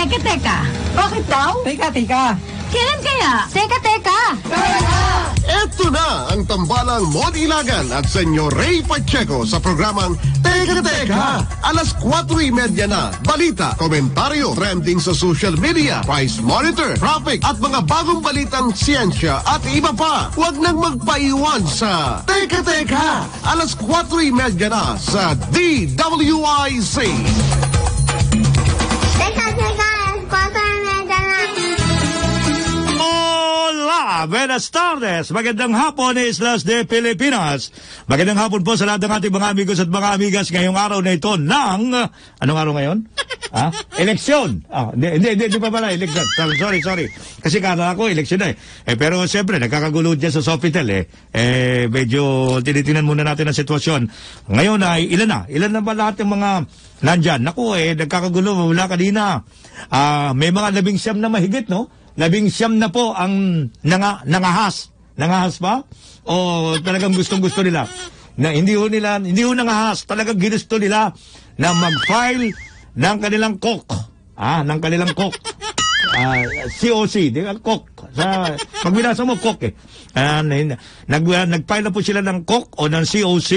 Teka. Bakit daw? Teka. Kailan kaya? Teka. Eto na ang tambalang Mod Ilagan at Senyor Ray Pacheco sa programang Teka. Alas 4:30 na. Balita, komentaryo, trending sa social media, price monitor, traffic at mga bagong balitang siyensya at iba pa. Huwag nang magpaiwan sa Teka. Alas 4:30 na sa DWIC. Buenas tardes. Magandang hapon, Islas de Pilipinas. Magandang hapon po sa lahat ng ating mga amigos at mga amigas ngayong araw na ito ng... Anong araw ngayon? Eleksyon. Hindi pa pala, eleksyon. Sorry. Kasi kala ko, eleksyon na pero siyempre, nagkakagulo dyan sa Sofitel medyo tinitingnan muna natin ang sitwasyon. Ngayon ay, ilan na ba lahat ng mga nandyan? Naku, nagkakagulo, wala kanina. May mga 19 na mahigit, no? 19 na po ang nangahas. Nangahas ba? O talagang gustong-gusto nila? Na hindi ho nangahas. Talagang ginusto nila na mag-file ng kanilang COC. Ng kanilang COC. COC. Di ba? COC. Pag binasa mo, COC nag-file na po sila ng COC o ng COC,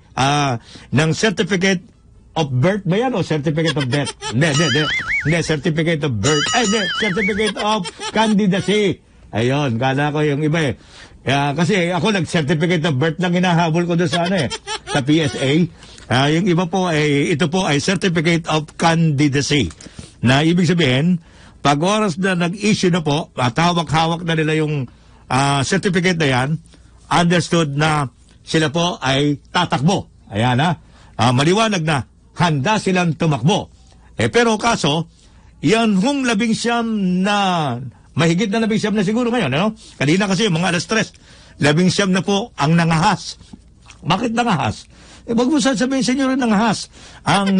ng Certificate of birth ba yan o certificate of death? Hindi, certificate of birth. Certificate of candidacy. Ayun, kala ko yung iba kasi ako nag-certificate of birth lang hinahabol ko doon sa sa PSA. Yung iba po ito po ay certificate of candidacy. Na ibig sabihin, pag oras na nag-issue na po, at hawak-hawak na nila yung certificate na yan, understood na sila po ay tatakbo. Ayan maliwanag na handa silang tumakbo. Pero kaso, yan hong 19 na, mahigit na 19 na siguro ngayon, Kanina kasi mga alas 3, 19 na po ang nangahas. Bakit nangahas? Wag mo sasabihin sa inyo rin nangahas. Ang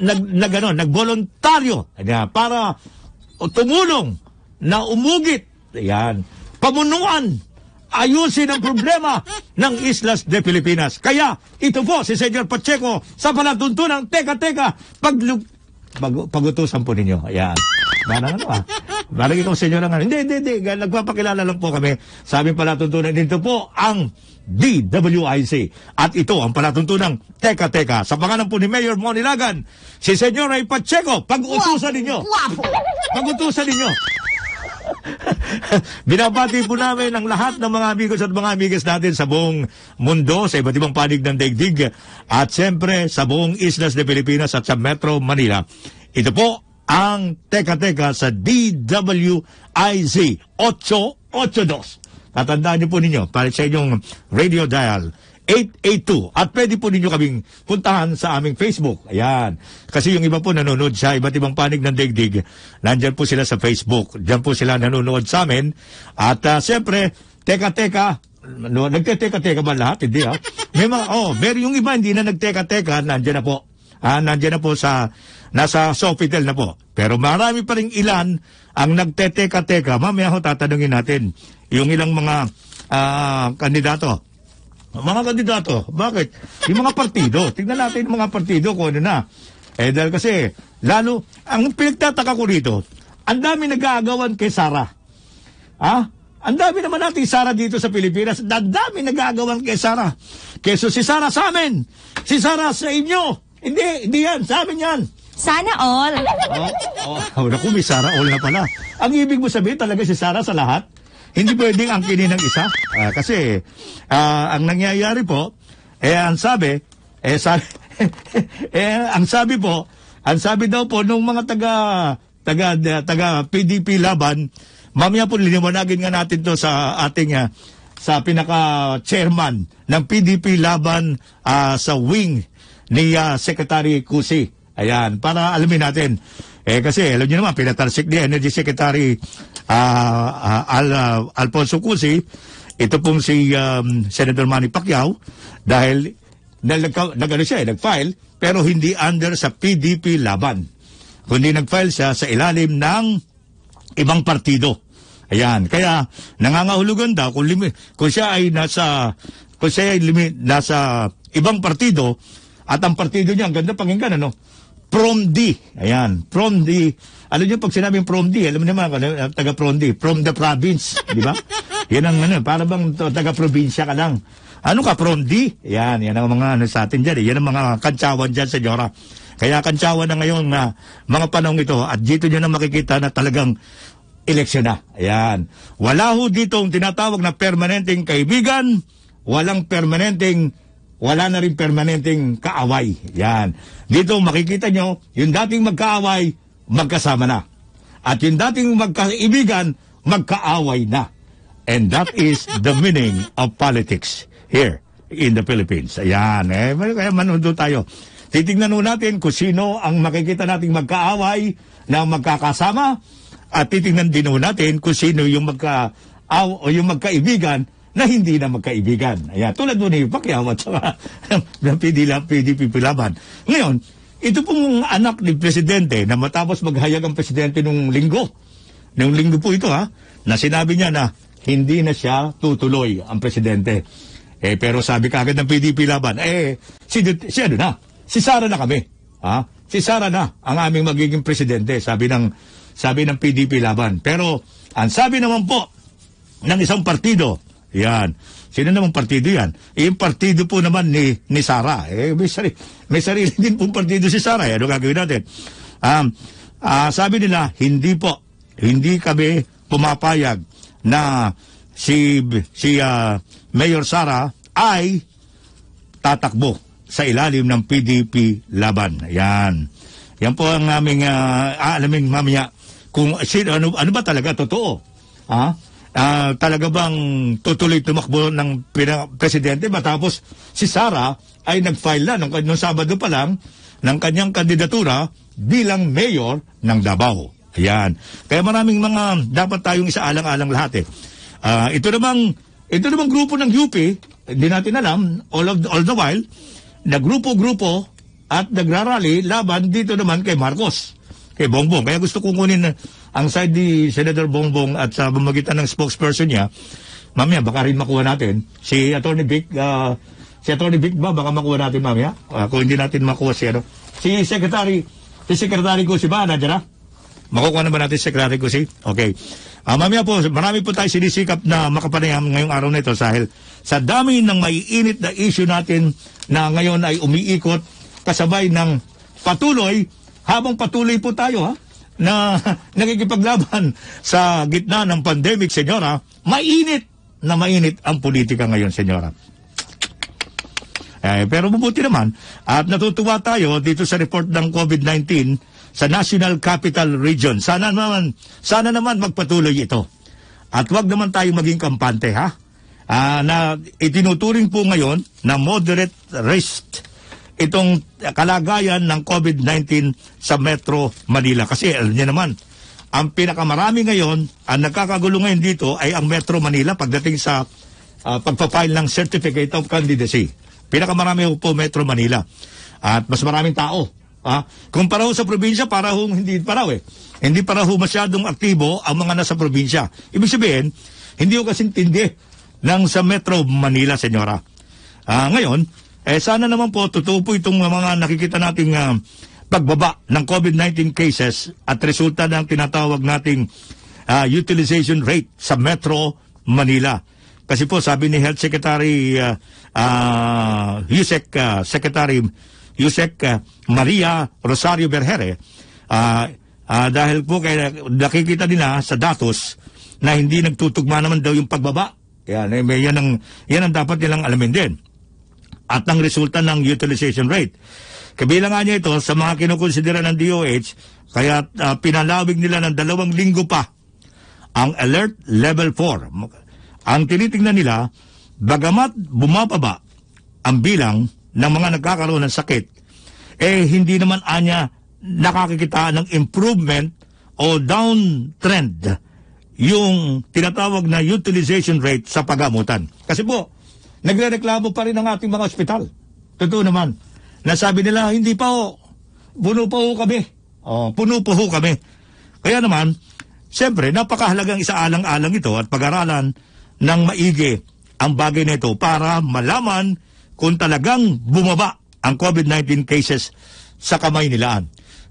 nagboluntaryo para tumulong na umugit. Yan. Pamunuan. Ayusin ang problema ng Islas de Pilipinas. Kaya, ito po si Senyor Pacheco sa palatuntunang Teka. Pagutusan po ninyo. Ayan. Parang Parang ikaw, Senyor, Hindi. Nagpapakilala lang po kami sa aming palatuntunan. Dito po ang DWIC. At ito ang palatuntunang Teka. Sa pangalan po ni Mayor Mon Ilagan, si Senyor Ray Pacheco, pag-utusan ninyo. Pag-utusan ninyo. Binabati po namin ang lahat ng mga amigos at mga amigas natin sa buong mundo, sa iba't ibang panig ng daigdig, at siyempre sa buong Islas de Pilipinas at sa Metro Manila. Ito po ang Teka sa DWIZ 882. Tatandaan niyo po ninyo para sa inyong radio dial 882. At pwede po ninyo kaming puntahan sa aming Facebook. Ayan. Kasi yung iba po nanonood sa iba't ibang panig ng daigdig. Nandyan po sila sa Facebook. Diyan po sila nanonood sa amin. At siyempre, Teka. Nagte-teka ba lahat? Hindi May mga, yung iba hindi na nagteka. Nandyan na po. Nandyan na po nasa Sofitel na po. Pero marami pa rin ilan ang nagte-teka. Mamaya tatanungin natin yung ilang mga kandidato. Mga kandidato, bakit? Yung mga partido, tignan natin yung mga partido kung ano na. Dahil kasi, lalo, ang pinagtataka ko rito, ang dami nag-aagawan kay Sara. Ang dami naman natin Sara dito sa Pilipinas, ang dami nag-aagawan kay Sara. Keso si Sara sa amin, si Sara sa inyo. Hindi yan, sa amin yan. Sana all. Naku, may Sara all na pala. Ang ibig mo sabihin talaga si Sara sa lahat? Hindi pwedeng angkinin ng isa. Kasi, ang nangyayari po, ang sabi daw po, nung mga taga PDP laban, mamaya po liniwanagin nga natin to sa ating, sa pinaka-chairman ng PDP laban sa wing ni Secretary Cusi. Ayan, para alamin natin. Kasi, alam niyo naman, pinatalsik ni Energy Secretary Alfonso Cusi, ito pong si Senator Manny Pacquiao, dahil nag-file, pero hindi under sa PDP laban. Kundi nag-file siya sa ilalim ng ibang partido. Ayan, kaya nangangahulugan daw kung siya ay nasa ibang partido, at ang partido niya, ang ganda pakinggan, PROMD. Ayan, PROMD. Alam niyo, pag sinabing PROMD, alam niyo naman, taga-PROMD, from the province, di ba? Yan ang para bang taga-probinsya ka lang. Ano ka, PROMD? Yan ang mga sa atin dyan. Yan ang mga kantsawan dyan, senyora. Kaya kantsawan na ngayon na mga panahon ito, at dito nyo na makikita na talagang eleksyon na. Ayan. Wala ho dito ang tinatawag na permanenteng kaibigan, wala na rin permanenteng kaaway. Yan. Dito makikita nyo, yung dating magkaaway, magkasama na. At yung dating magkaibigan, magkaaway na. And that is the meaning of politics here in the Philippines. Ayan. Kaya manood tayo. Titignan natin kung sino ang makikita nating magkaaway na magkakasama. At titingnan din natin kung sino yung magkaibigan na hindi na magkaibigan. Ayan, tulad mo ni Pacquiao at saka ng PDP Laban. Ngayon, ito pong anak ni Presidente na matapos maghayag ang Presidente nung linggo po ito na sinabi niya na hindi na siya tutuloy ang Presidente. Pero sabi kagad ng PDP Laban, si Sara na kami. Si Sara na ang aming magiging Presidente, sabi ng PDP Laban. Pero ang sabi naman po ng isang partido, yan. Sino namang partido yan? Yung partido po naman ni Sara. May sarili din pong partido si Sara. Ano gagawin natin? Sabi nila, hindi kami pumapayag na si Mayor Sara ay tatakbo sa ilalim ng PDP Laban. Yan. Yan po ang aming alamin mamaya kung ano ba talaga totoo. Talaga bang tutuloy tumakbo ng Presidente matapos si Sara ay nag-file na nung Sabado pa lang ng kanyang kandidatura bilang mayor ng Davao. Ayan. Kaya maraming mga dapat tayong isaalang-alang lahat Ito namang grupo ng UP, hindi natin alam, all the while, na grupo-grupo at nagrarally laban dito naman kay Marcos, kay Bongbong. Kaya gusto kong kunin ang side ni Senator Bongbong at sa pamamagitan ng spokesperson niya, mamaya baka rin makuha natin si Attorney Vic, baka makuha natin mamaya. Kung hindi natin makuha si Secretary ko si ba, nandiyan na? Makukuha na ba natin si Secretary ko si? Okay. Mamaya po, marami po tayo sinisikap na makapanayam ngayong araw na ito dahil sa dami ng maiinit na issue natin na ngayon ay umiikot kasabay ng habang patuloy po tayo na nakikipaglaban sa gitna ng pandemic, senyora, mainit ang politika ngayon, senyora. Pero mabuti naman at natutuwa tayo dito sa report ng COVID-19 sa National Capital Region. Sana naman magpatuloy ito. At wag naman tayo maging kampante, na itinuturing po ngayon na moderate risk itong kalagayan ng COVID-19 sa Metro Manila. Kasi alam niyo naman, ang pinakamarami ngayon, ang nagkakagulo ngayon dito ay ang Metro Manila pagdating sa pagpapile ng Certificate of Candidacy. Pinakamarami po Metro Manila. At mas maraming tao. Kumpara sa probinsya, hindi pa raw masyadong aktibo ang mga nasa probinsya. Ibig sabihin, hindi ko kasing tindi ng sa Metro Manila, senyora. Ngayon, sana naman po, totoo po itong mga nakikita nating pagbaba ng COVID-19 cases at resulta ng tinatawag nating utilization rate sa Metro Manila. Kasi po, sabi ni Health Secretary Yusek Maria Rosario Berhere, dahil po kaya nakikita nila sa datos na hindi nagtutugma naman daw yung pagbaba. Yan ang dapat nilang alamin din. At ang resulta ng utilization rate. Kabilang nga niya ito sa mga kinukonsidera ng DOH, kaya pinalawig nila ng 2 linggo pa ang Alert Level 4. Ang tinitingnan nila, bagamat bumababa ang bilang ng mga nagkakaroon ng sakit, hindi naman anya nakakikita ng improvement o downtrend yung tinatawag na utilization rate sa paggamutan. Kasi po, nagrereklamo pa rin ang ating mga ospital. Totoo naman. Nasabi nila, hindi pa ho. Puno pa ho kami. Kaya naman, siyempre, napakahalagang isaalang-alang ito at pag-aralan ng maigi ang bagay na ito para malaman kung talagang bumaba ang COVID-19 cases sa kamay nilaan.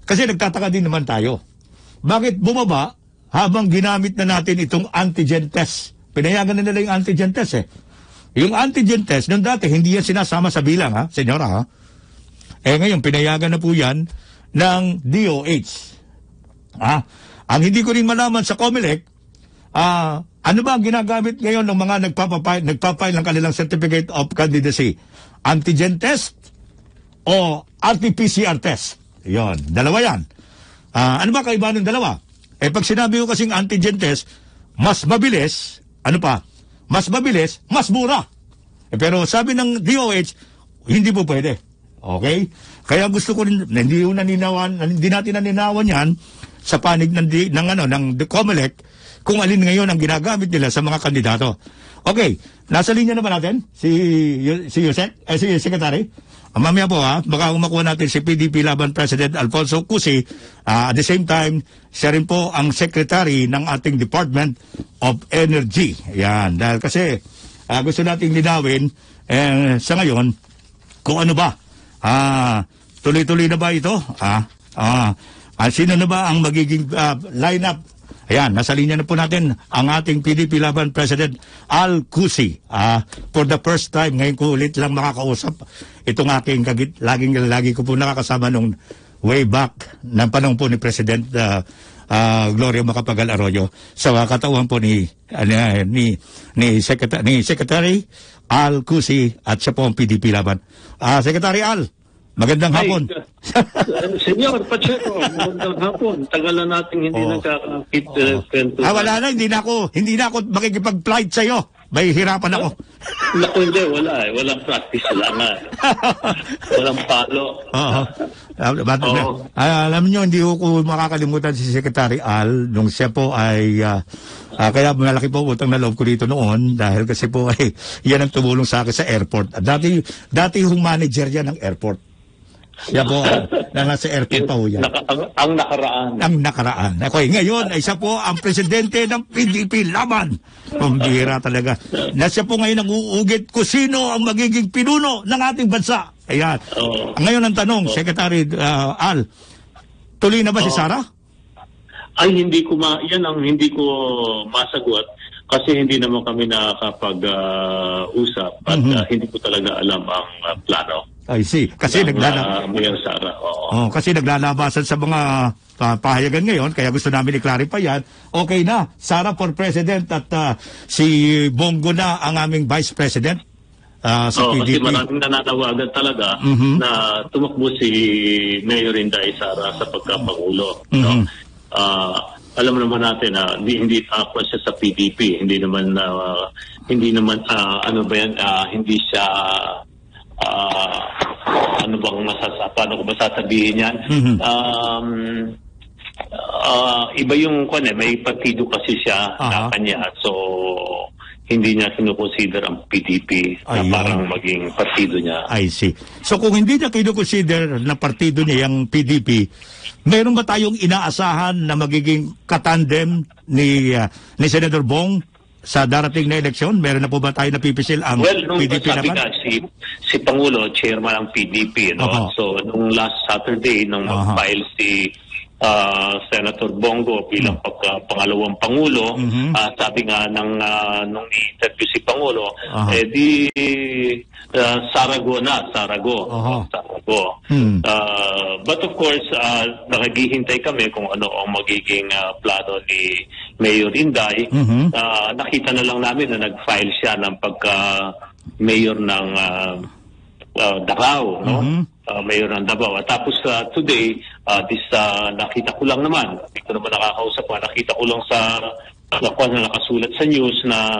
Kasi nagtataka din naman tayo. Bakit bumaba habang ginamit na natin itong antigen test? Pinayagan na nila yung antigen test eh. Yung antigen test, nung dati, hindi yan sinasama sa bilang, ha? Senyora, ha? Ngayon, pinayagan na po yan ng DOH. Ang hindi ko rin malaman sa COMELEC, ano ba ang ginagamit ngayon ng mga nagpapile ng kanilang Certificate of Candidacy? Antigen test o RT-PCR test? Yon, dalawa yan. Ano ba kaibahan ng dalawa? Pag sinabi ko kasing antigen test, mas mabilis, mas mabilis, mas mura. Pero sabi ng DOH, hindi po pwede. Okay? Kaya gusto ko rin, hindi natin naninawan yan sa panig ng COMELEC kung alin ngayon ang ginagamit nila sa mga kandidato. Okay, nasa linya na ba natin? Si Secretary? Mamaya po baka makuha natin si PDP Laban President Alfonso Cusi. At the same time, siya rin po ang Secretary ng ating Department of Energy. Yan, dahil kasi gusto nating linawin sa ngayon kung ano ba. Tuloy-tuloy na ba ito? Sino na ba ang magiging lineup? Ayan, nasa linya na po natin ang ating PDP Laban President Al Cusi. For the first time, ngayon ko ulit lang makakausap itong aking lagi ko po nakakasama nung way back ng panahon po ni President Gloria Macapagal Arroyo sa katauhan po ni Secretary Al Cusi at siya po ang PDP Laban. Secretary Al, magandang hapon. Senyor Pacheco, magandang hapon. Tagal na natin hindi nagkakakit. Wala na, hindi na ako makikipag-flight sa'yo. May hirapan ako. Naku, hindi, wala eh. Walang practice lang Walang palo. Alam nyo, hindi ko makakalimutan si Secretary Al nung siya po ay kaya malaki po utang na loob ko dito noon dahil kasi po ay yan ang tumulong sa akin sa airport. Dati yung manager yan ng airport. Siya po, nasa airport pa ho yan. Ang nakaraan. Ang nakaraan. Okay, ngayon ay siya po ang presidente ng PDP Laban. Pambira talaga. Na siya po ngayon nag-uugit kung sino ang magiging pinuno ng ating bansa. Ayan. Ngayon ang tanong, Secretary Al, tuloy na ba si Sara? Ay, yan ang hindi ko masagot kasi hindi naman kami nakakapag-usap at hindi ko talaga alam ang plano. I see. Kasi kasi naglalabasan sa mga pahayagan ngayon, kaya gusto namin i-clarify yan. Okay na, Sara for President at si Bongo na ang aming Vice President sa PDP. Kasi maraming nananawagan talaga na tumakbo si Mayor Inday Sara sa pagkapangulo. Alam naman natin na hindi ako siya sa PDP, hindi naman hindi siya paano ko masasabihin yan? Iba yung may partido kasi siya na kanya, so hindi niya kinukonsider ang PDP na parang maging partido niya. I see. So kung hindi niya kinukonsider na partido niya yung PDP, meron ba tayong inaasahan na magiging katandem ni Senator Bong sa darating na eleksyon? Meron na po ba tayo napipisil ang PDP naman? Si Pangulo, chairman ng PDP, no? So, nung last Saturday, nung mag-file si Senator Bongo bilang pangalawang Pangulo, sabi nga nung i-interview si Pangulo, Sarago. But of course, naghihintay kami kung ano ang magiging plano ni Mayor Inday. Nakita na lang namin na nag-file siya ng pagka-mayor ng Davao, no? Mayor ng Davao. Tapos today, nakita ko lang naman, hindi ko naman nakakausap, nakita ko lang sa nakasulat sa news na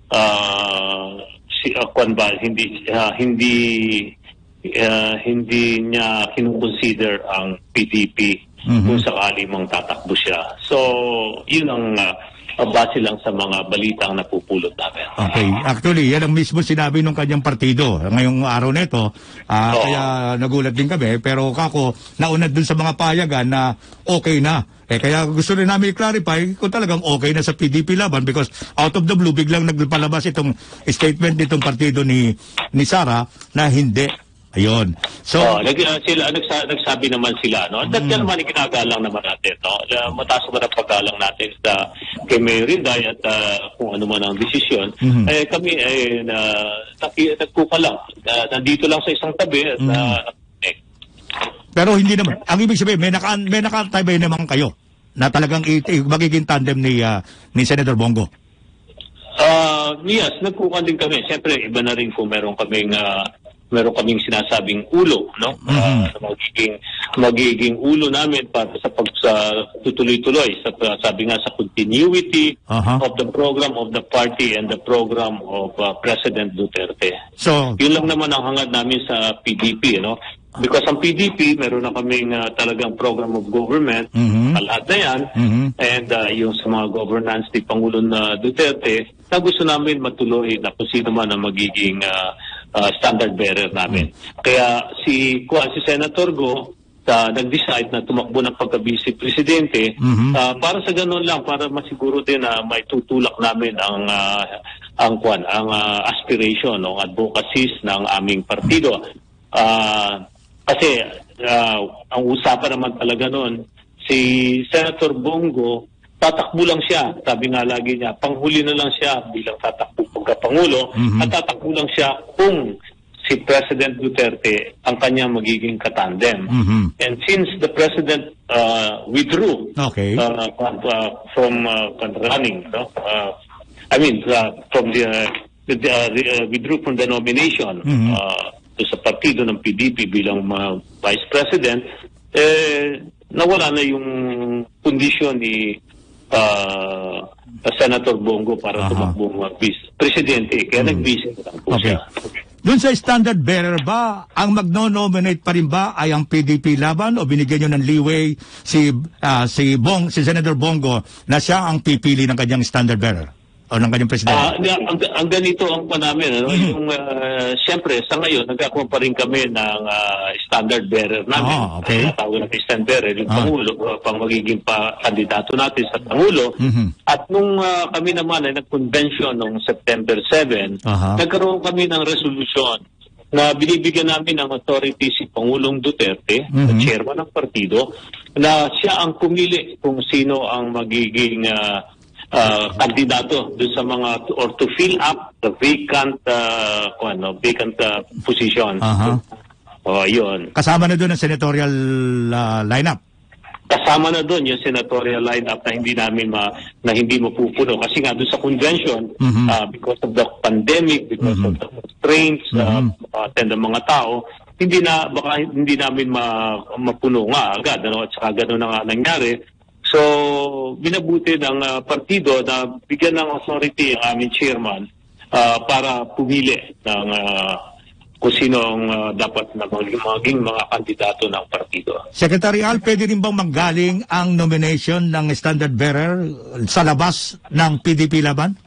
hindi niya kinukonsider ang PDP kung sakali mong tatakbo siya. So, yun ang base lang sa mga balitang napupulot namin. Okay. Actually, yan ang mismo sinabi ng kanyang partido ngayong araw nito. Kaya nagulat din kami. Pero kako, naunad dun sa mga payagan na okay na. Kaya gusto rin namin i-clarify kung talagang okay na sa PDP Laban because out of the blue, biglang nagpalabas itong statement nitong partido ni Sara na hindi. Ayun. So, nagsabi naman sila, no? At yan naman ikinagalang naman natin, no? Mataas naman ang paggalang natin sa kay Mayor Inday at kung ano man ang desisyon. Kami ay nagkuka lang. Nandito lang sa isang tabi at pero hindi naman. Ang ibig sabihin, may nakatibay naman kayo na talagang magiging tandem ni Senator Bongo. Yes, nagkuka din kami. Siyempre, iba na rin kung meron kaming sinasabing ulo, no? Magiging ulo namin para sa tutuloy-tuloy sabi nga sa continuity of the program of the party and the program of President Duterte. So, yun lang naman ang hangad namin sa PDP, no? Because ang PDP, meron na kaming talagang program of government, lahat na yan, and yung sa mga governance ni Pangulong Duterte, na gusto namin matuloy na kung sino man ang magiging standard bearer namin. Kaya si Senator Go, nag-decide na tumakbo ng pagka-vice presidente, para sa ganun lang, para masiguro din na may tutulak namin ang aspiration, ang advocacies ng aming partido. Kasi ang usapan naman talaga noon, si Senator Bongo, tatakbo lang siya. Sabi nga lagi niya, panghuli na lang siya bilang tatakbo pagkapangulo, at tatakbo lang siya kung si President Duterte ang kanyang magiging katandem. And since the President withdrew from running, no? Withdrew from the nomination, sa partido ng PDP bilang Vice President, nawala na yung kondisyon ni Senator Bongo para tumakbong Vice-Presidente. Kaya nag-vice lang po siya. Doon sa standard bearer ba, ang magno-nominate pa rin ba ay ang PDP laban o binigyan nyo ng leeway si Senator Bongo na siya ang pipili ng kanyang standard bearer? O ng kanyang presidente? Ang ganito ang pa namin. Ano? Yung, siyempre, sa ngayon, nagkakaroon pa rin kami ng standard bearer namin. Tawag natin standard bearer, yung Pangulo, pang magiging kandidato natin sa Pangulo. At nung kami naman ay nag-convention noong September 7, nagkaroon kami ng resolution na binibigyan namin ng authority si Pangulong Duterte, chairman ng partido, na siya ang pumili kung sino ang magiging kandidato doon sa mga or to fill up the vacant position. Yun. Kasama na doon ang senatorial lineup. Kasama na doon yung senatorial lineup na hindi mapupuno kasi nga doon sa convention, because of the pandemic, because of the constraints ng mga tao, baka hindi namin mapuno nga agad, ano? At saka gano'n na nga nangyari. So, binabuti ng partido na bigyan ng authority ang aming chairman para pumili ng kung sino ang dapat na maging mga kandidato ng partido. Secretary Al, pwede rin bang manggaling ang nomination ng standard bearer sa labas ng PDP laban?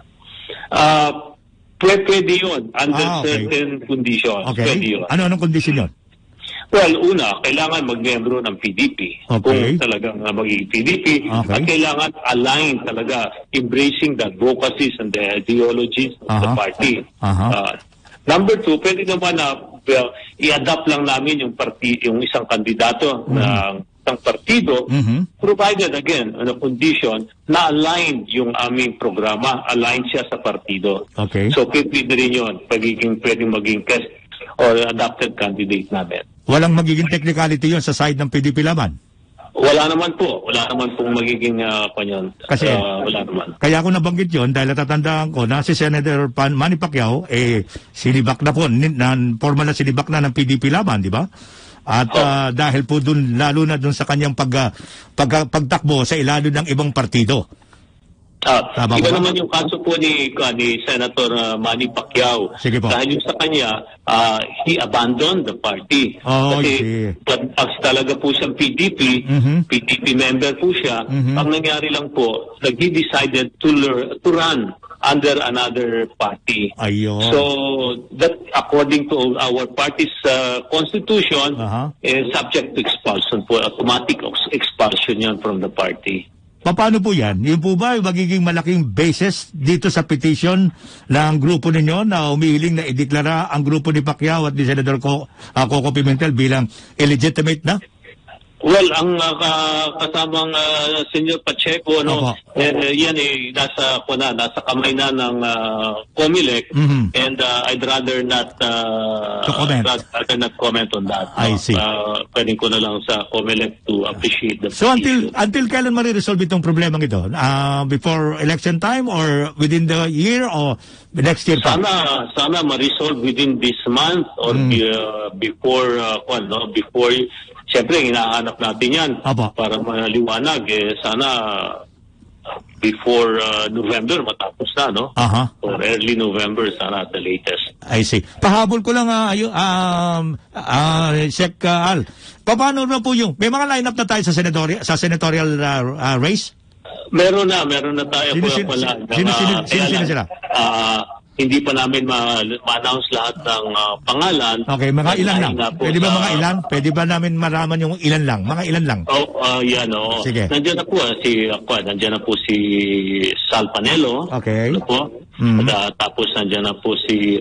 Pwede yun under certain conditions. Pwede yun. Anong condition yun? Well, una, kailangan mag-membro ng PDP. Kung talagang magiging PDP. At kailangan align talaga, embracing the advocacies and the ideologies of the party. Number two, pwede naman na i-adapt lang namin yung isang kandidato ng isang partido, provided again, on a condition na align yung aming programa, align siya sa partido. So, pwede rin yun, pwedeng maging test or adopted candidate namin. Walang magiging technicality yon sa side ng PDP laban? Wala naman po. Wala naman pong magiging kanyon. Kasi, wala naman. Kaya ako nabanggit yun dahil natatandaan ko na si Senator Manny Pacquiao, sinibak na po, formal na sinibak na ng PDP laban, di ba? At dahil po dun, lalo na dun sa kanyang pagtakbo sa ilalim ng ibang partido. Iba naman yung kaso po ni Senator Manny Pacquiao. Dahil yung sa kanya, he abandoned the party. Kasi talaga po siyang PDP, PDP member po siya. Ang nangyari lang po, he decided to run under another party. So, that according to our party's constitution, is subject to expulsion po. Automatic expulsion yan from the party. paano po yan? Yun po ba magiging malaking basis dito sa petition ng grupo ninyo na umihiling na ideklara ang grupo ni Pacquiao at ni Senador Coco Pimentel bilang illegitimate na? Well, ang kasamang Senyor Pacheco, yan nasa kamay na ng COMELEC, and I'd rather not comment on that. I see. Pwedeng ko na lang sa COMELEC to appreciate the So until kailan mariresolve itong problemang ito? Before election time or within the year or next year pa? Sana ma-resolve within this month or before siyempre, hinahanap natin yan. Aba. Para maliwanag. Sana before November matapos na, no? Or early November, sana at the latest. I see. Pahabol ko lang, Sec Al. Paano na po yung, may mga lineup na tayo sa senatorial race? Meron na tayo. Sino sila? Hindi pa namin ma-announce lahat ng pangalan. Okay, mga ilan lang. Pwede ba mga ilan? Pwede ba namin maraman yung ilan lang? Mga ilan lang? Yan, oo. Sige. Nandiyan na po si Sal Panelo. Okay. Ano po? Tapos nandiyan na po si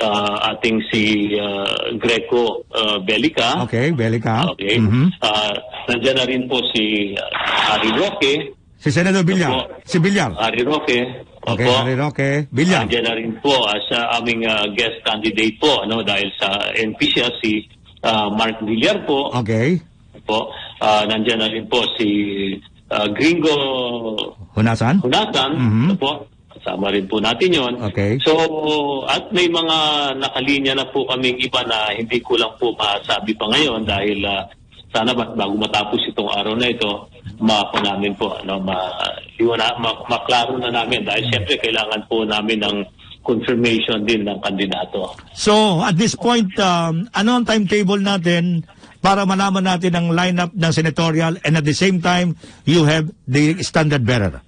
Greco Belica. Okay, Belica. Okay. Nandiyan na rin po si Harry Roque. Si Senador Villar. Si Villar. Harry Roque. Okay, Harry Roque. Villar. Nandiyan na rin po sa aming guest candidate po, dahil sa NP siya, si Mark Villar po. Okay. Po. Nandiyan na rin po si Gringo Hunasan. Po. Kasama rin po natin yon. Okay. So, at may mga nakalinya na po kaming iba na hindi ko lang po masabi pa ngayon dahil sana bago matapos itong araw na ito, namin po, maklaro na namin dahil siyempre kailangan po namin ng confirmation din ng kandidato. So, at this point, ano ang timetable natin para malaman natin ang lineup ng senatorial and at the same time, you have the standard bearer?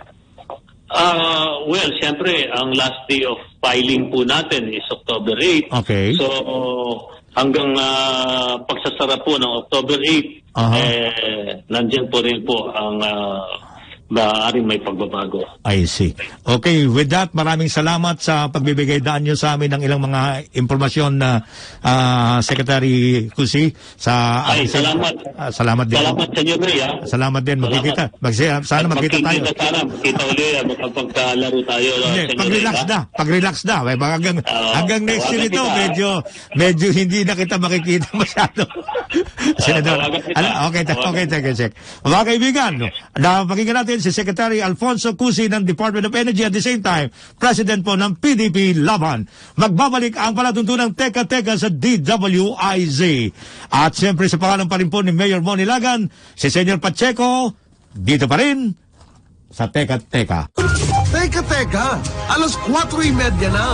Well, siyempre, ang last day of filing po natin is October 8. Okay. So, hanggang pagsasara po ng October 8, nandiyan po rin po ang maaaring may pagbabago. I see. Okay, with that, maraming salamat sa pagbibigay daan nyo sa amin ng ilang mga impormasyon na Secretary Cusi. Salamat. Salamat din. Salamat sa inyo, Ray. Salamat din. Magkikita. Sana magkita tayo. Sana magkita ulit. Magpagkalaro tayo. Pag-relax na. Hanggang next year ito, medyo hindi na kita makikita masyado. Senador. Okay, check. Mga kaibigan, pakinggan natin si Secretary Alfonso Cusi ng Department of Energy at the same time, President po ng PDP Laban. Magbabalik ang palatuntunang Teka-Teka sa DWIZ. At siyempre sa pangalan pa rin po ni Mayor Moni Lagan, si Senyor Pacheco, dito pa rin sa Teka-Teka. Teka-Teka, alas 4:30 na.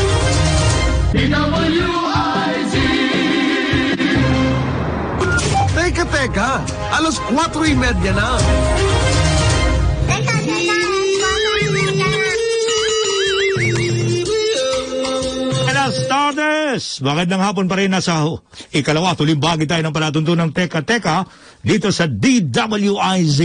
DWIZ. Teka-Teka, alas 4:30 na. Starters! Magandang hapon pa rin nasa ikalawa. Tulimbagi tayo ng palatuntunang Teka-Teka dito sa DWIZ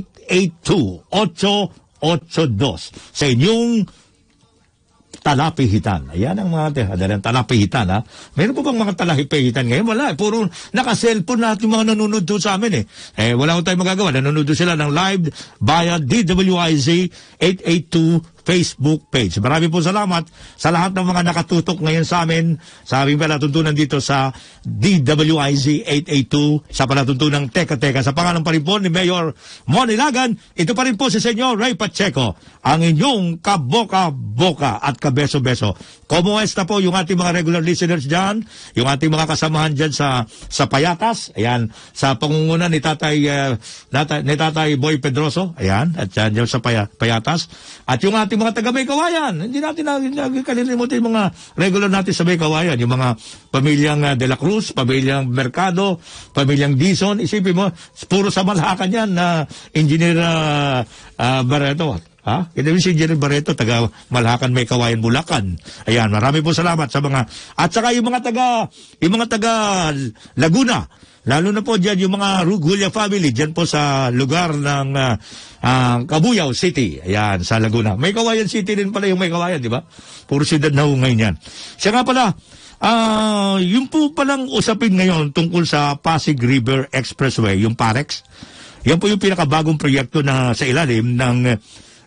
882-882 sa inyong talapihitan. Ayan ang mga talapihitan, ha? Meron po bang mga talapihitan ngayon? Wala. Puro naka-cellphone lahat yung mga nanonood doon sa amin, wala ko tayong magagawa. Nanonood doon sila ng live via DWIZ 882 Facebook page. Marami po salamat sa lahat ng mga nakatutok ngayon sa amin sa aming palatuntunan dito sa DWIZ 882 sa palatuntunan Teka-Teka. Sa pangalan pa rin po ni Mayor Moni Lagan, ito pa rin po si Senyor Ray Pacheco, ang inyong kaboka-boka at kabeso-beso. Kumusta po yung ating mga regular listeners dyan, yung ating mga kasamahan dyan sa Payatas, ayan, sa pangunguna ni Tatay Boy Pedroso, ayan, at dyan sa Payatas, at yung ating mga taga Baykawayan. Hindi natin kalilimutin yung mga regular natin sa Baykawayan. Yung mga pamilyang De La Cruz, pamilyang Mercado, pamilyang Dizon. Isipin mo, puro sa Malacan yan na Engineer Barreto. Ito yung si Engineer Barreto, taga Malacan, Baykawayan, Bulacan. Ayan, marami po salamat sa mga, at saka yung mga taga Laguna, lalo na po dyan yung mga Rugulya family, dyan po sa lugar ng Cabuyao City, ayan, sa Laguna. May Kawayan City din pala yung May Kawayan, di ba? Puro siyudad na ngayon yan. Siya nga pala, yung po palang usapin ngayon tungkol sa Pasig River Expressway, yung PAREX, yan po yung pinakabagong proyekto na sa ilalim ng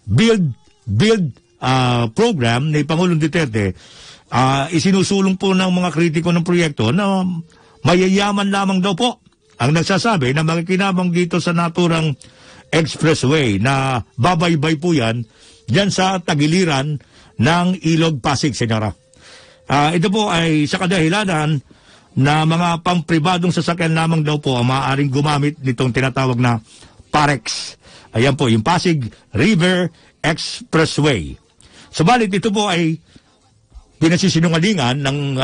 Build program ni Pangulong Duterte. Isinusulong po ng mga kritiko ng proyekto na mayayaman lamang daw po ang nagsasabi na makikinabang dito sa naturang expressway na babaybay po yan dyan sa tagiliran ng Ilog Pasig, Senyora. Ito po ay sa kadahilanan na mga pampribadong sasakyan lamang daw po ang maaaring gumamit nitong tinatawag na PAREX. Ayan po, yung Pasig River Expressway. Subalit ito po ay pinasisinungalingan ng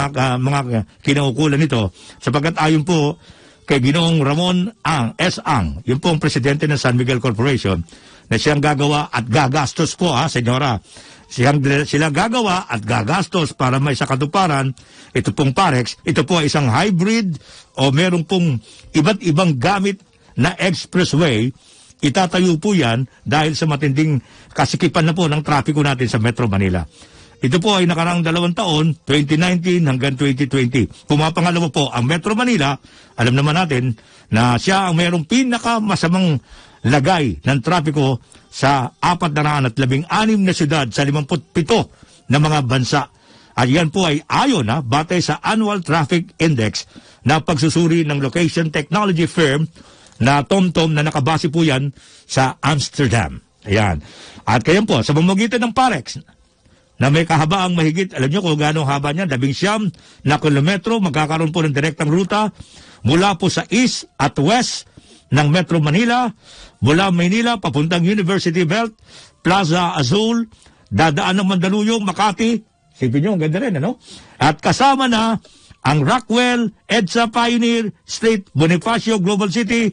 mga kinaukulan nito sapagkat ayon po kay Ginoong Ramon S. Ang, yun po ang presidente ng San Miguel Corporation, na siyang gagawa at gagastos po, senyora, sila gagawa at gagastos para may sakatuparan ito pong PAREX. Ito po ay isang hybrid o meron pong iba't ibang gamit na expressway. Itatayo po yan dahil sa matinding kasikipan na po ng trapiko natin sa Metro Manila. Ito po ay nakaraang 2 taon, 2019 hanggang 2020. Pumapangalawa po ang Metro Manila. Alam naman natin na siya ang mayroong pinakamasamang lagay ng trapiko sa 416 na syudad sa 57 na mga bansa. At yan po ay ayon batay sa Annual Traffic Index na pagsusuri ng location technology firm na TomTom na nakabase po yan sa Amsterdam. Ayan. At kaya po, sa pamamagitan ng PAREX, na may kahabaang mahigit, alam nyo kung gano'ng haba niya, 19 na kilometro, magkakaroon po ng direktang ruta mula po sa east at west ng Metro Manila, mula Maynila, papuntang University Belt, Plaza Azul, dadaan ng Mandaluyong, Makati. Sipin nyo, ang ganda rin, ano? At kasama na ang Rockwell, EDSA Pioneer, State, Bonifacio, Global City,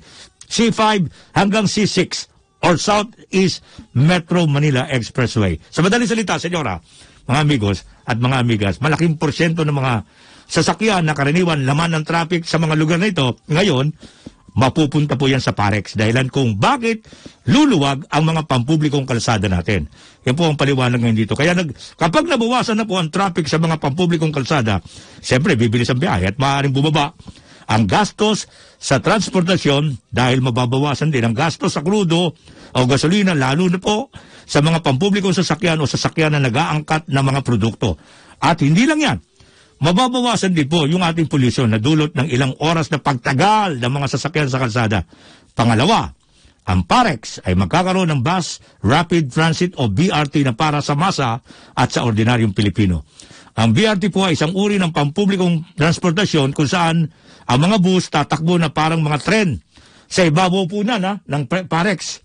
C5 hanggang C6 or Southeast Metro Manila Expressway. Sa madaling salita, senyora, mga amigos at mga amigas, malaking porsyento ng mga sasakyan na karaniwan laman ng traffic sa mga lugar na ito, ngayon, mapupunta po yan sa PAREX. Dahilan kung bakit luluwag ang mga pampublikong kalsada natin. Yan po ang paliwanag ngayon dito. Kaya kapag nabawasan na po ang traffic sa mga pampublikong kalsada, siyempre bibilis ang biyahe at maaaring bumaba ang gastos sa transportasyon dahil mababawasan din ang gastos sa krudo o gasolina, lalo na po sa mga pampublikong sasakyan o sasakyan na nag-aangkat ng mga produkto. At hindi lang yan, mababawasan din po yung ating polusyon na dulot ng ilang oras na pagtagal ng mga sasakyan sa kalsada. Pangalawa, ang PAREX ay magkakaroon ng Bus Rapid Transit o BRT na para sa masa at sa ordinaryong Pilipino. Ang BRT po ay isang uri ng pampublikong transportasyon kung saan ang mga bus tatakbo na parang mga tren sa ibabaw po na ng PAREX.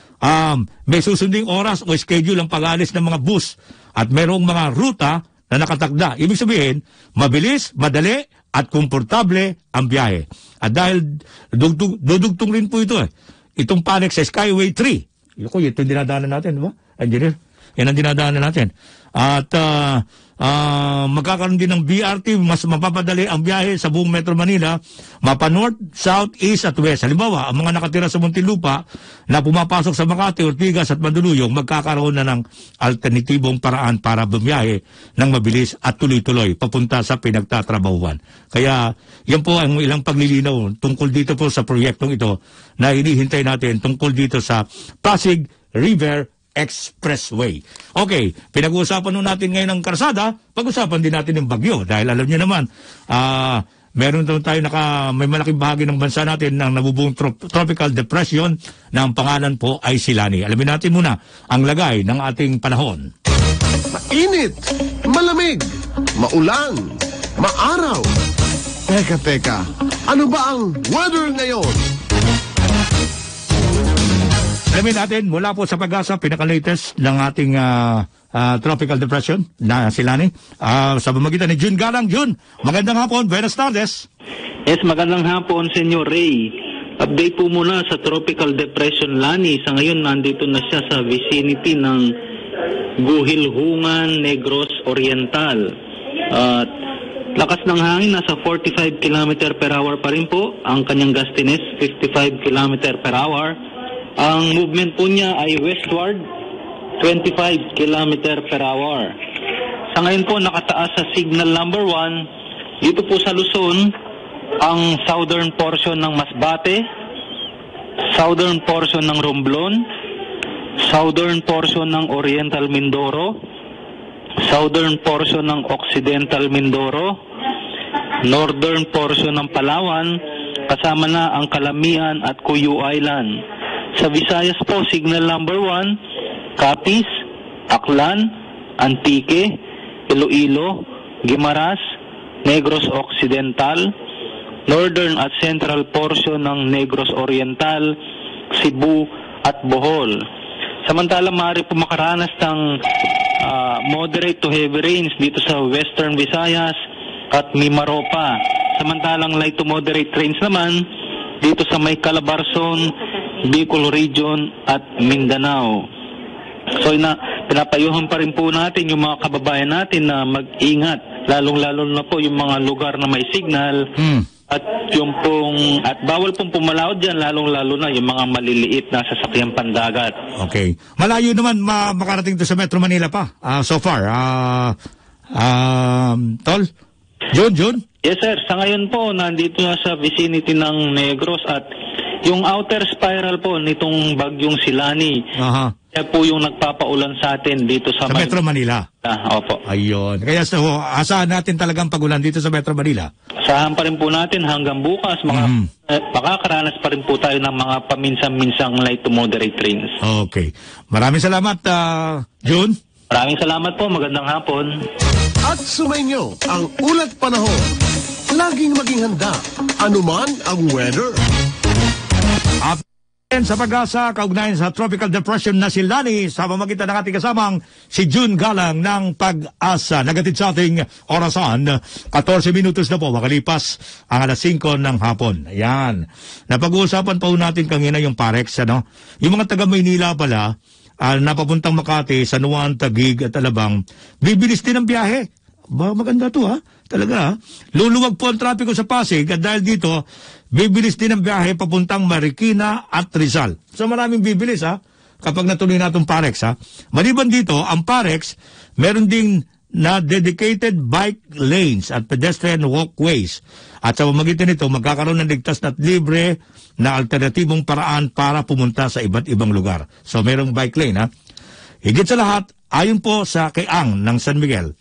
May susunding oras o schedule ang pag-alis ng mga bus at mayroong mga ruta na nakatakda. Ibig sabihin, mabilis, madali at komportable ang biyahe. At dahil dudugtong rin po ito itong PAREX sa Skyway 3. Ito yung dinadaanan natin, di ba? Engineer, yan ang dinadaanan natin. At magkakaroon din ng BRT, mas mapapadali ang biyahe sa buong Metro Manila, mapa north, south, east at west. Halimbawa, ang mga nakatira sa Muntinlupa na pumapasok sa Makati, Ortigas at Mandaluyong, magkakaroon na ng alternatibong paraan para bumiyahe ng mabilis at tuloy-tuloy papunta sa pinagtatrabahuan. Kaya yan po ang ilang paglilinaw tungkol dito po sa proyektong ito na hinihintay natin tungkol dito sa Pasig River Expressway. Okay, pinag-uusapan nun natin ngayon ang karsada, pag-usapan din natin yung bagyo dahil alam niyo naman, meron tayo may malaking bahagi ng bansa natin ng nabubuong tropical depression na ang pangalan po ay Silani. Alamin natin muna ang lagay ng ating panahon. Mainit, malamig, maulan, maaraw. Teka, ano ba ang weather ngayon? Alamin natin mula po sa Pag-asa, pinaka-latest ng ating tropical depression na Silani. Sa pamamagitan ni June Galang. June, magandang hapon. Buenas tardes. Yes, magandang hapon, Senyor Ray. Update po muna sa tropical depression Lani. Sa ngayon, nandito na siya sa vicinity ng Guhilhungan, Negros Oriental. At Lakas ng hangin, nasa 45 km per hour pa rin po. Ang kanyang gustiness, 55 km per hour. Ang movement po niya ay westward, 25 km per hour. Sa ngayon po, nakataas sa signal number 1. Dito po sa Luzon, ang southern portion ng Masbate, southern portion ng Romblon, southern portion ng Oriental Mindoro, southern portion ng Occidental Mindoro, northern portion ng Palawan, kasama na ang Calamian at Cuyo Island. Sa Visayas po, signal number 1, Capiz, Aklan, Antique, Iloilo, Guimaras, Negros Occidental, northern at central portion ng Negros Oriental, Cebu at Bohol. Samantalang maaari po makaranas ng moderate to heavy rains dito sa Western Visayas at Mimaropa. Samantalang light to moderate rains naman dito sa may Calabarzon, Bicol Region at Mindanao. So pinapayuhan pa rin po natin yung mga kababayan natin na mag-ingat, lalong-lalo na po yung mga lugar na may signal. At bawal pong pumalaot dyan, lalong-lalo na yung mga maliliit na sasakyang pandagat. Okay. Malayo naman makarating to sa Metro Manila pa, so far. Tol? Jun? Yes, sir. Sa ngayon po, nandito na sa vicinity ng Negros at yung outer spiral po nitong bagyong Silani. Kaya po yung nagpapaulan sa atin dito sa Metro Manila. Opo. Ayun. Kaya asahan natin talagang pagulan dito sa Metro Manila. Asahan pa rin po natin hanggang bukas. Makakaranas pa rin po tayo ng mga paminsan-minsang light to moderate rains. Okay. Maraming salamat, Jun. Maraming salamat po. Magandang hapon. At sumainyo ang ulat panahon. Laging maging handa. Anuman ang weather. Sa Pag-asa, kaugnayan sa Tropical Depression na si Lani, sa pamagitan ng ating kasamang si June Galang ng Pag-asa. Nagatid sa ating orasan, 14 minutos na po, makalipas ang alas 5 ng hapon. Ayan. Napag-uusapan pa po natin kanina yung Parex, ano? Yung mga taga-Maynila pala, napapuntang Makati, San Juan, Taguig at Alabang, bibilis din ang biyahe. Maganda to, ha? Talaga, ha? Luluwag po ang trapiko sa Pasig at dahil dito, bibilis din ang biyahe papuntang Marikina at Rizal. So maraming bibilis, ha? Kapag natuloy na itong Parex, ha? Maliban dito, ang Parex, meron ding na dedicated bike lanes at pedestrian walkways. At sa pamagitan nito, magkakaroon ng ligtas at libre na alternatibong paraan para pumunta sa iba't ibang lugar. So merong bike lane, ha? Higit sa lahat, ayon po sa Keang ng San Miguel,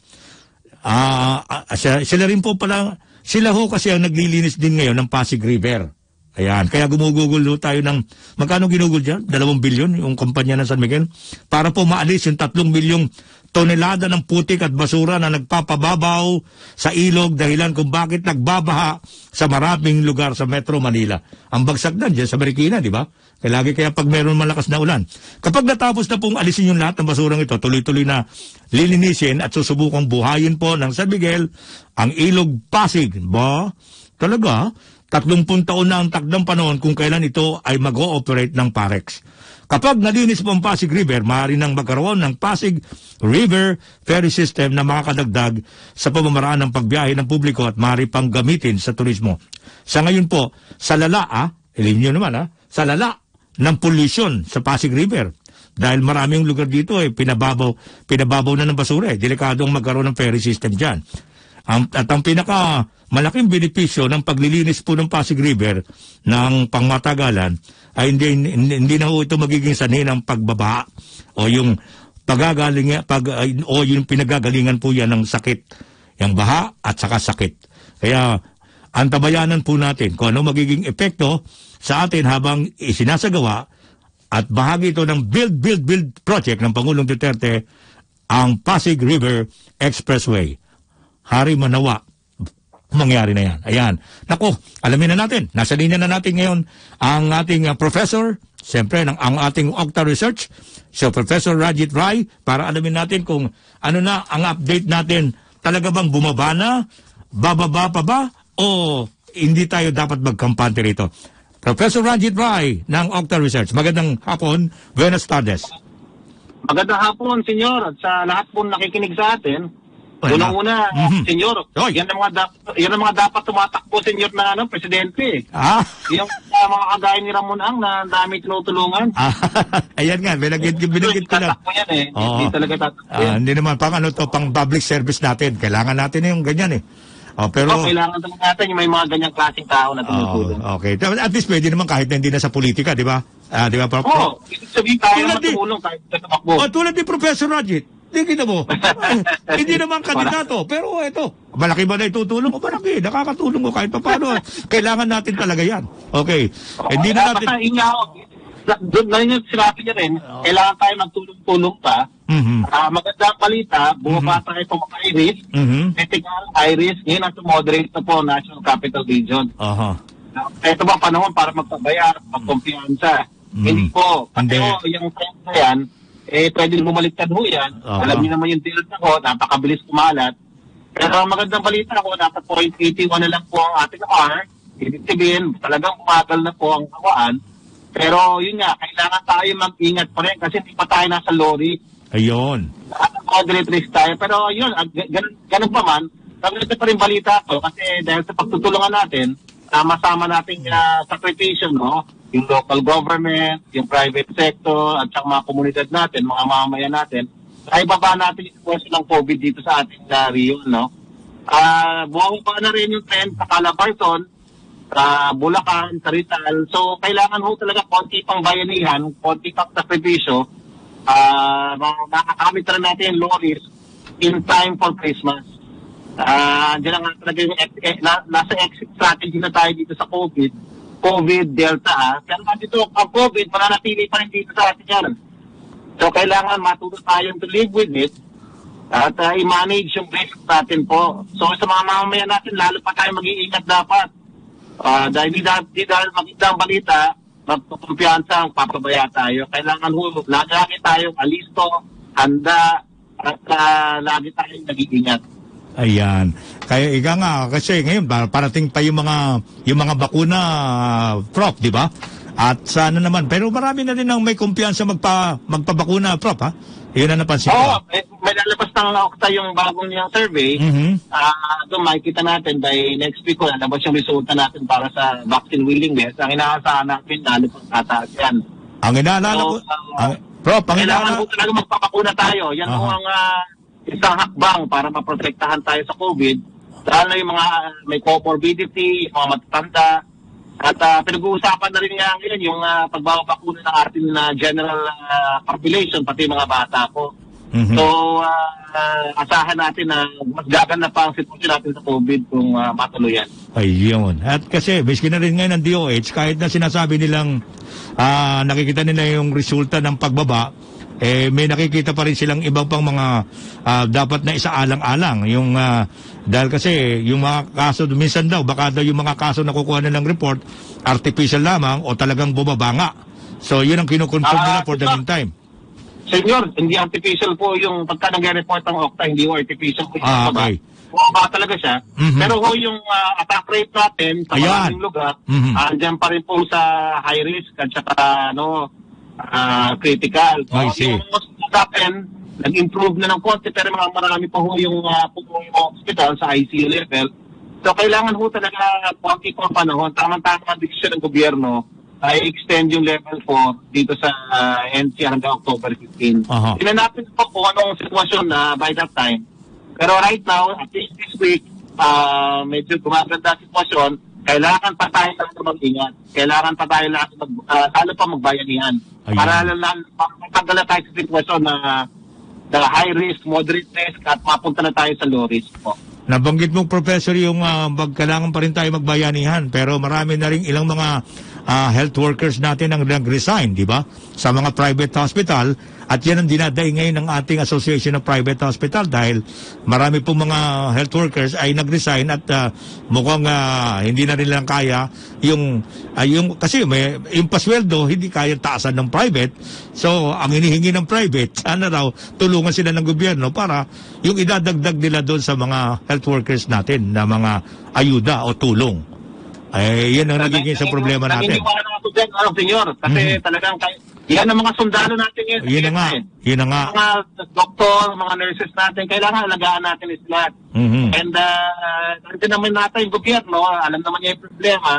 sila rin po pala, sila ho kasi ang naglilinis din ngayon ng Pasig River. Ayan, kaya gumugugol tayo ng, magkano ginugol dyan? 2 bilyon yung kumpanya ng San Miguel para po maalis yung 3 milyong tonelada ng putik at basura na nagpapababaw sa ilog dahilan kung bakit nagbabaha sa maraming lugar sa Metro Manila. Ang bagsak na dyan sa Marikina, di ba? Kaya pag meron malakas na ulan. Kapag natapos na pong alisin yung lahat ng basurang ito, tuloy-tuloy na lilinisin at susubukang buhayin po ng San Miguel ang ilog Pasig. Ba? Talaga? 30 taon na ang takdang panahon kung kailan ito ay mag-ooperate ng Parex. Kapag nalinis po ang Pasig River, maaari nang magkaroon ng Pasig River Ferry System na makakadagdag sa pamamaraan ng pagbiyahe ng publiko at maaari pang gamitin sa turismo. Sa ngayon po, sa lala, ilin nyo naman, sa lala ng pollution sa Pasig River. Dahil maraming lugar dito pinababaw na ng basura. Delikadong magkaroon ng ferry system dyan. At ang pinakamalaking benepisyo ng paglilinis po ng Pasig River ng pangmatagalan ay hindi na ho ito magiging sanhi ng pagbabaha o yung yung pinagagalingan po yan ng sakit, yung baha at saka sakit. Kaya antabayanan po natin kung ano magiging epekto sa atin habang isinasagawa at bahagi ito ng Build project ng Pangulong Duterte, ang Pasig River Expressway. Hari manawa, mangyari na yan. Ayan. Naku, alamin na natin. Nasa linya na natin ngayon ang ating professor, siyempre ang ating Octa Research, si Professor Rajit Rai, para alamin natin kung ano na ang update natin. Talaga bang bumaba na? Bababa pa ba? O hindi tayo dapat magkampante rito? Professor Rajit Rai ng Octa Research. Magandang hapon. Buenas tardes. Magandang hapon, senyor. At sa lahat po nakikinig sa atin, Unang-una, senyor, Oy. yan ang mga dapat tumatakbo, senyor, na presidente. Ah. Yung mga kagaya ni Ramon Ang na dami tinutulungan. Ayan nga, binanggit ko na. Tatakbo yan eh. Oo. Hindi talaga tatakbo yan. Hindi naman, pang public service natin. Kailangan natin yung ganyan eh. Pero kailangan talaga natin yung may mga ganyang klaseng tao na tumutulong. okay. At least pwede naman kahit na hindi na sa politika, di ba? Di ba, Prof? Oo, ibig sabihin tayo Tulad naman tumulong kahit sa tumakbo. Tulad ni Professor Rajit. Hindi mo. Hindi naman kandidato. Pero ito, malaki ba na itutulong? Malaki. Nakakatulong ko kahit pa paano. Kailangan natin talaga yan. Okay. Hindi na natin... Doon na yung sinabi niya rin, kailangan tayo magtulong-tulong pa. Magandang balita, bumaba tayo po mga iris, critical iris, ngayon nasa moderate na po National Capital Region. Ito ba panahon para magpabayar, magkumpiyansa? Hindi po. Kasi yung trend na yan, pwede bumaliktad ho yan. Alam niyo naman yung Delta ko, napakabilis kumalat. Pero magandang balita ko, nasa 0.81 na lang po ang ating R. Ibig sabihin, talagang umagal na po ang kawaan. Pero yun nga, kailangan tayo mag-ingat pa rin kasi hindi pa tayo nasa lorry. Ayun. Moderate risk tayo. Pero yun, ganun pa man, maganda pa rin balita ko kasi dahil sa pagtutulungan natin, sama-sama natin sakripisyo, no? Yung local government, yung private sector, at saka mga komunidad natin, mga mamamayan natin, ay baba natin yung sitwasyon ng COVID dito sa ating region, no? Buwang na rin yung trend sa Calabarzon, sa Bulacan, sa Rizal. So, kailangan ho talaga konti pang bayanihan, konti pang sakripisyo, makakamit rin natin yung lorries in time for Christmas. Diyan nga talaga yung nasa exit strategy na tayo dito sa COVID, Delta. Pero dito, ang COVID, mananatili pa rin dito sa atin yan. So, kailangan matuto tayong to live with it at i-manage yung risk natin po. So, sa mga mamamayan natin, lalo pa tayo mag-iingat dapat. Dahil di dahil magandang balita, magpukumpiyansa ang papabaya tayo. Kailangan lagi tayong alisto, handa, at lagi tayong nag-iingat. Ayan. Kaya ika nga, kasi ngayon, parating pa yung mga bakuna, Prof, di ba? At sana naman, pero marami na rin ang may kumpiyansa magpabakuna, Prof, ha? Yun na napansin ko. Oo, may lalabas ng Okta yung bagong niyang survey. Doon makikita natin by next week ko, lalabas yung resulta natin para sa vaccine willingness. Ang inaasahan natin, lalo pang tataas yan. Ang inaalala ko, Prof, kailangan po talaga magpapakuna tayo. Yan po ang isang hakbang para maprotektahan tayo sa COVID. Lalo na yung mga may comorbidity, yung mga matatanda. At pinag-uusapan na rin nga ngayon yung pagbabakuna ng ating general population, pati mga bata po. So, asahan natin na mas gaganda pa ang sitwasyon natin sa COVID kung matuloy yan. Ayun. At kasi, miski na rin ngayon ng DOH, kahit na sinasabi nilang nakikita nila yung resulta ng pagbaba, may nakikita pa rin silang ibang pang mga dapat na isaalang-alang. Yung dahil kasi yung mga kaso, minsan daw, baka daw yung mga kaso na kukuha na ng report, artificial lamang o talagang bumaba nga. So, yun ang kinukonfirm nila for the meantime. Senyor, hindi artificial po yung pagka nag-report ng Okta, hindi ho artificial po yung bumaba. Okay. Bumaba talaga siya. Pero ho yung attack rate natin sa maraming lugar, andyan pa rin po sa high risk at saka critical. Yung natin, nag-improve na ng konti pero marami pa ho yung hospital sa ICU level. So kailangan ho talaga konti pa panahon. Tama-tama ang decision ng gobyerno ay extend yung level 4 dito sa NCR hanggang October 15. Tingnan natin po kung anong sitwasyon na by that time. Pero right now, at least this week, medyo gumaganda ang sitwasyon. Kailangan pa tayo mag-ingat. Kailangan pa tayo lalo pa magbayanihan. Para matanggal na tayo sa sitwasyon na high risk, moderate risk at mapunta na tayo sa low risk po. Nabanggit mo, Professor, yung kailangan pa rin tayo magbayanihan pero marami na rin ilang mga health workers natin ang nag-resign, di ba? Sa mga private hospital. At yan ang dinadaig ngayon ng ating Association of Private Hospital dahil marami pong mga health workers ay nag-resign at mukhang hindi na rin lang kaya yung kasi yung pasweldo hindi kaya taasan ng private. So, ang hinihingi ng private, sana raw tulungan sila ng gobyerno para yung idadagdag nila doon sa mga health workers natin na mga ayuda o tulong. Ay, yan ang nagiging sa problema natin. Naniniwala ako dyan, senyor, kasi talagang Yan ang mga sundalo natin ngayon. Yun na nga. Yun na nga. Mga doktor, mga nurses natin, kailangan alagaan natin sila. And nandiyan naman natin yung gobyerno, alam naman niya yung problema.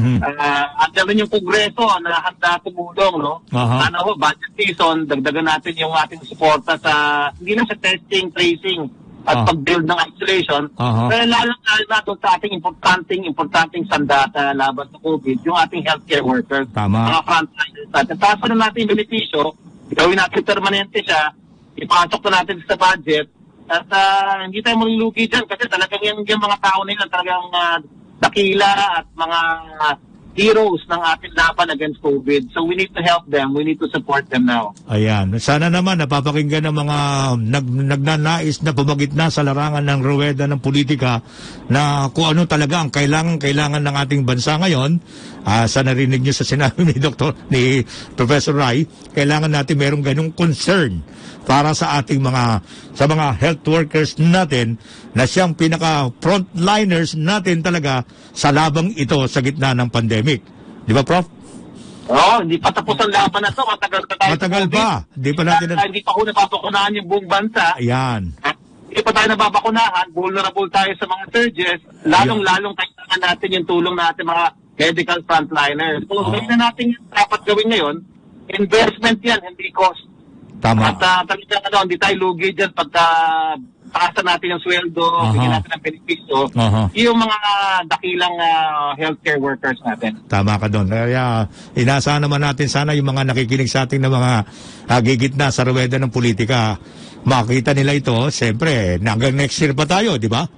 At naman yung kongreso na handa tumulong, no? Sana ho, budget season, dagdagan natin yung ating suporta sa, hindi lang sa testing, tracing, at pag-build ng isolation. Pero lalo na doon sa ating importanteng sandata laban sa COVID, yung ating healthcare workers. Tama. Mga frontliners natin. Taso na natin yung benepisyo, gawin natin permanente siya, ipasok na natin sa budget, at hindi tayo malulugi dyan kasi talagang yung mga tao nila talagang dakila at mga heroes ng ating laban against COVID. So we need to help them. We need to support them now. Ayan. Sana naman napapakinggan ng mga nagnanais na pumagitna sa larangan ng ruweda ng politika na kung ano talaga ang kailangan ng ating bansa ngayon. Sa narinig niyo sa sinabi ni Professor Rai, kailangan natin merong ganung concern para sa ating mga health workers natin na siyang pinaka frontliners natin talaga sa labang ito sa gitna ng pandemic. Di ba, Prof? Oo, hindi pa tapos ang laban na ito. Matagal pa tayo. Matagal pa. Hindi pa natin hindi pa ako nababakunahan yung buong bansa. Ayan. Hindi pa tayo nababakunahan. Vulnerable tayo sa mga surges. Lalong-lalong kailangan natin yung tulong natin mga medical frontliners. So, gawin na natin yung dapat gawin ngayon. Investment yan, hindi cost. Tama. At talagang hindi tayo lugi dyan pagka taasan natin yung sweldo, bigyan natin ng benepisyo, yung mga dakilang healthcare workers natin. Tama ka doon. Kaya inaasahan naman natin sana yung mga nakikinig sa ating na mga gigitna sa ruweda ng politika, makita nila ito, siyempre, hanggang next year pa tayo, di ba?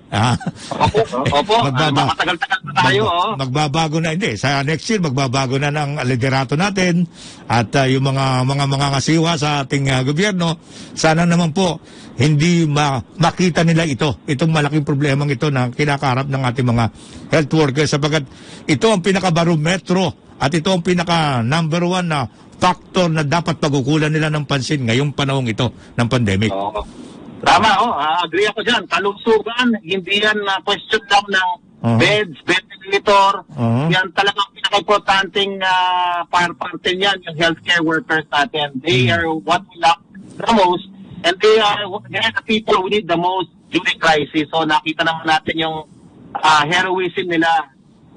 Opo. Matagal-tagal pa tayo. Magbabago na, hindi. Sa next year, magbabago na ng liderato natin at yung mga kasiwa sa ating gobyerno. Sana naman po, hindi makita nila itong malaking problemang ito na kinakaharap ng ating mga health workers sapagkat ito ang pinaka-barometro at ito ang pinaka-number 1 na factor na dapat pagkukulan nila ng pansin ngayong panahong ito ng pandemic. Tama, agree ako dyan. Kalusugan, hindi yan question lang ng beds, ventilator. Yan talagang pinaka-importanting parte niyan, yung healthcare workers natin. They are what we lack the most, and they are the people we need the most during crisis. So nakita naman natin yung heroism nila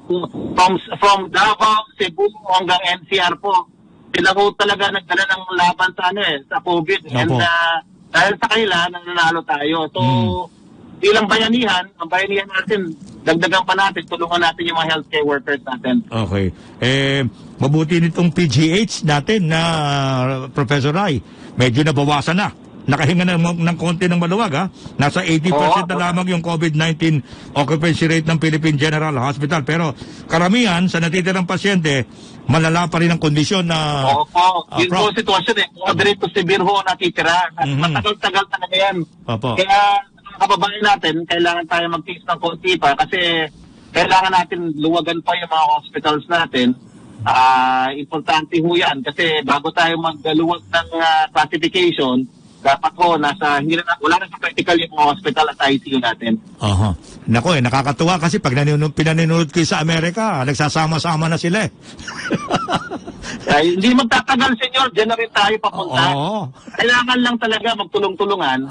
from Davao, Cebu hanggang NCR po. Sila po talaga nagdala ng laban sa COVID. And dahil sa kanila, nananalo tayo. So, di lang bayanihan, ang bayanihan natin, dagdagan pa natin, tulungan natin yung mga healthcare workers natin. Okay. Mabuti nitong PGH natin na Professor Rai, medyo nabawasan na. Nakahinga na ng konti ng maluwag, ha? Nasa 80% na lamang yung COVID-19 occupancy rate ng Philippine General Hospital. Pero karamihan sa natitirang pasyente, malala pa rin ang kondisyon na... Yun po sitwasyon moderate to severe ho natitira. At matagal-tagal talaga yan. Kaya kababayan natin, kailangan tayo mag-tiis ng konti pa kasi kailangan natin luwagan pa yung mga hospitals natin. Importante ho yan kasi bago tayo magluwag ng classification, dapat ho, wala na sa practical yung mga hospital at ICU natin. Nako nakakatuwa kasi pag pinanonood ko sa Amerika, nagsasama-sama na sila hindi magtatagal, senyor. Diyan na rin tayo papunta. Kailangan lang talaga magtulong-tulungan.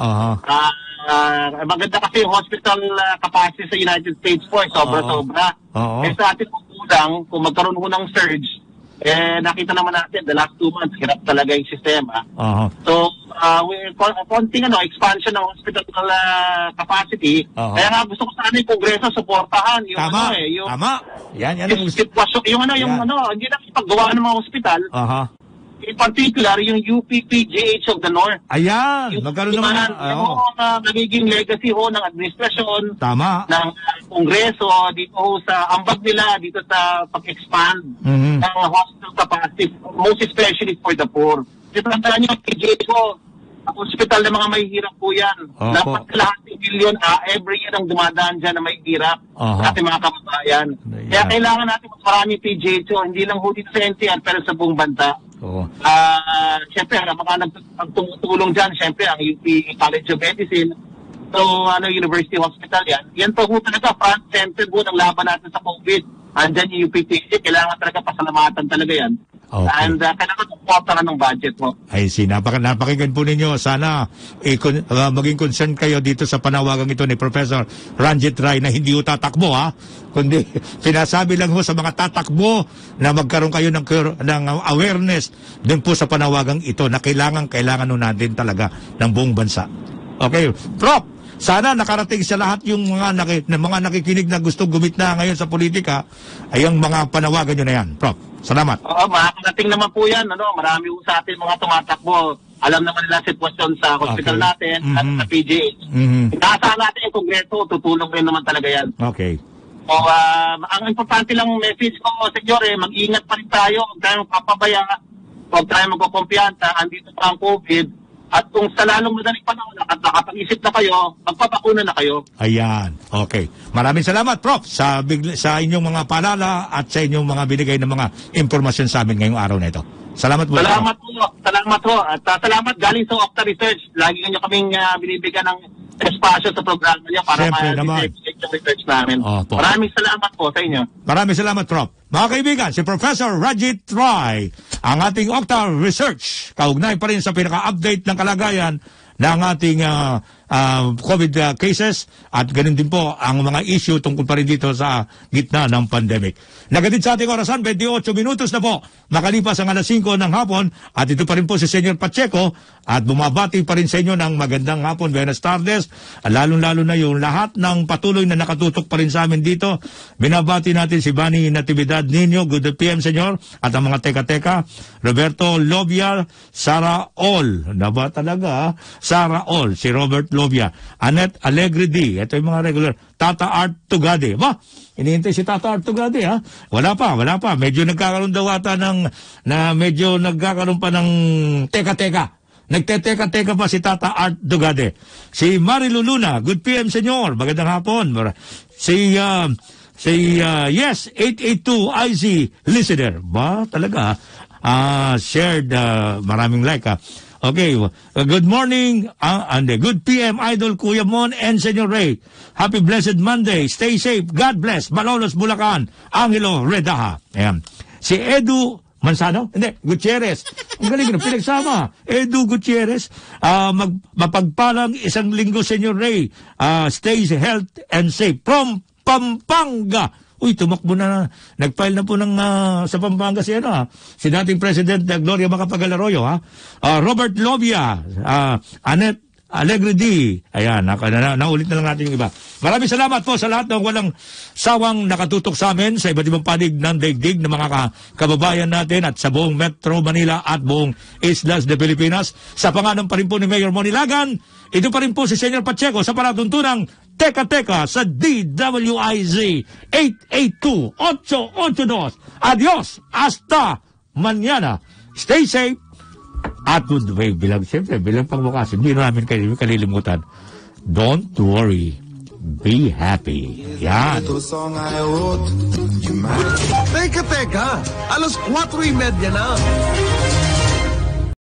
Maganda kasi yung hospital capacity sa United States po, sobra-sobra. Sa atin kulang, kung magkaroon ho ng surge, nakita naman natin, the last 2 months, hirap talaga yung sistema. So, konting expansion ng hospital capacity. Kaya nga gusto ko sana yung Kongreso supportahan yung Tama. Yan ang sitwasyon, hindi na ipaggawa ng mga hospital. In particular, yung UPPGH of the North. Ayan, magkaroon naman. Magiging legacy ho ng administrasyon. Tama. Ng Kongreso, dito ho sa ambag nila, dito sa pag-expand ng hospital capacity, most especially for the poor. Kasi tandaan nyo, PGH ho, ang hospital ng mga mahihirap po yan. Dapat lahat ng billion every year ang dumadaan dyan na mahihirap sa ating mga kababayan. Kaya kailangan natin mas maraming PGH ho, hindi lang ho dito sa NCR, pero sa buong bansa. Siyempre, ang tumutulong dyan, siyempre, ang UP College of Medicine, so University Hospital yan. Yan po talaga front center po ng laban natin sa COVID. andyan yung UPTC, kailangan talaga pasalamatan talaga yan. Okay. And kailangan supportan ng budget mo. Ay, napakinggan po ninyo. Sana maging concern kayo dito sa panawagang ito ni Professor Ranjit Rai na hindi tatakbo, ha? Kundi pinasabi lang ho sa mga tatakbo na magkaroon kayo ng awareness din po sa panawagang ito na kailangan natin talaga ng buong bansa. Okay, Prof, sana nakarating sa lahat yung mga nakikinig na gusto gumit na ngayon sa politika ay ang mga panawagan nyo na yan. Prof, salamat. Oo, makakarating naman po yan. Marami po sa atin mga tumatakbo. Alam naman nila sitwasyon sa hospital natin at sa PGH. Inaasahan natin yung Kongreso, tutulong rin naman talaga yan. Okay. So, ang importante lang message ko, senyor, mag-ingat pa rin tayo. Huwag tayo magpapabaya. Huwag tayo magkukumpiyansa. Andito pa ang COVID. At kung sa lalong madaling panahon, nakapag-isip na kayo, magpapakuna na kayo. Ayan. Okay. Maraming salamat, Prof, sa inyong mga paalala at sa inyong mga binigay ng mga impormasyon sa amin ngayong araw na ito. Salamat po. Salamat po. Salamat po. At salamat galing sa Octa Research. Lagi nyo kaming binibigyan ng espasyo sa programa niyo para ma-detect yung research namin. Maraming salamat po sa inyo. Maraming salamat, Prof. Mga kaibigan, si Professor Ranjit Rai, ang ating Octa Research, kaugnay pa rin sa pinaka-update ng kalagayan ng ating COVID cases at ganun din po ang mga issue tungkol pa rin dito sa gitna ng pandemic. Nagatid sa ating orasan, 28 minutos na po makalipas ang alas 5 ng hapon at ito pa rin po si Senyor Pacheco at bumabati pa rin sa inyo ng magandang hapon, buenas tardes, lalong-lalo na yung lahat ng patuloy na nakatutok pa rin sa amin dito. Binabati natin si Bani Natividad Nino, good PM Senyor, at ang mga teka-teka, Roberto Lobia, Sara All, naba talaga, Sara All, si Robert Lobia, Annette Alegre D, ito yung mga regular, Tata Art Tugade, ba? Inihintay si Tata Art Tugade, ha? Wala pa. Medyo nagkakaroon daw ata medyo nagkakaroon pa ng teka-teka. Nagteteka-teka pa si Tata Art Tugade. Si Marilu Luna, good PM Senyor, magandang hapon. Si yes, 882 IZ listener, ba? Talaga, shared, maraming like, ha? Okay, good morning, and good PM, Idol Kuya Mon and Senyor Ray. Happy blessed Monday. Stay safe. God bless. Malolos, Bulacan. Angelo Redaha. Ayan. Si Edu Mansano? Hindi, Gutierrez. Ang galing na, pinagsama. Edu Gutierrez. Mapagpalang isang linggo, Senyor Ray. Stay health and safe. From Pampanga. Uy, tumakbo na. Nag-file na po sa Pampanga si dating President Gloria Macapagal-Arroyo, ha? Robert Lobia, Annette Alegre D. Ayan, naulit na lang natin yung iba. Maraming salamat po sa lahat ng walang sawang nakatutok sa amin sa iba't ibang panig ng daigdig ng mga kababayan natin at sa buong Metro Manila at buong Islas de Pilipinas. Sa pangalan pa rin po ni Mayor Monilagan, ito pa rin po si Senyor Pacheco sa palatuntunang Teka-Teka sa DWIZ 882-882. Adios! Hasta mañana! Stay safe! At bilang pangbukas, hindi namin kalilimutan. Don't worry. Be happy. Yan. Teka, alas 4:30 na.